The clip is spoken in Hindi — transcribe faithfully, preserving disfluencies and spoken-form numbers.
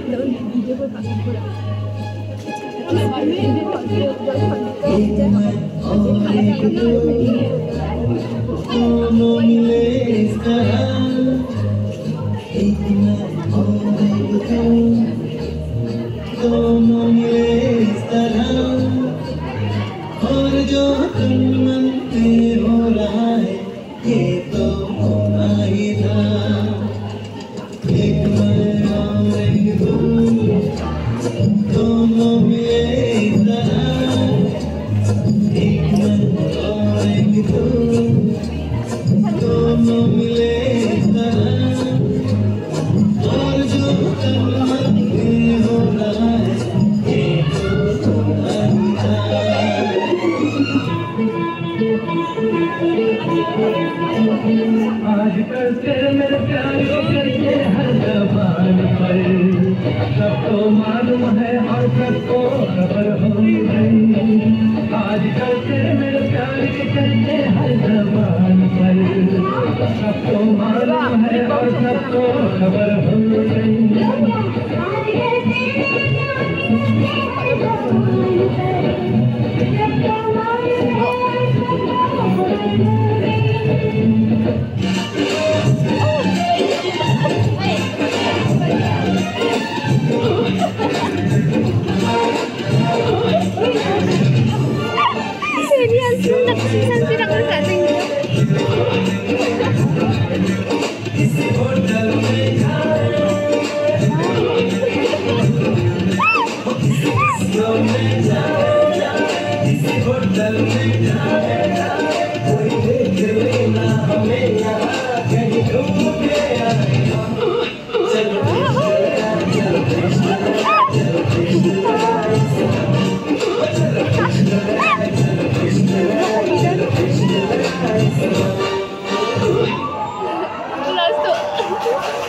डीजे को पसंद पूरा और जो तुम मनते हो रहा है ये तो होना ही था। एक मैं और एक तू दोनों मिले इस तरह, एक मैं और एक तू दोनों मिले इस तरह, और जो तुम मनते हो रहा है ये तो होना ही था। आजकल तेरे मेरे प्यार को करके हर जबान पर सबको मालूम है और सबको खबर हो गई। आजकल तेरे मेरे प्यार के करके हर जबान पर सबको मालूम है और सबको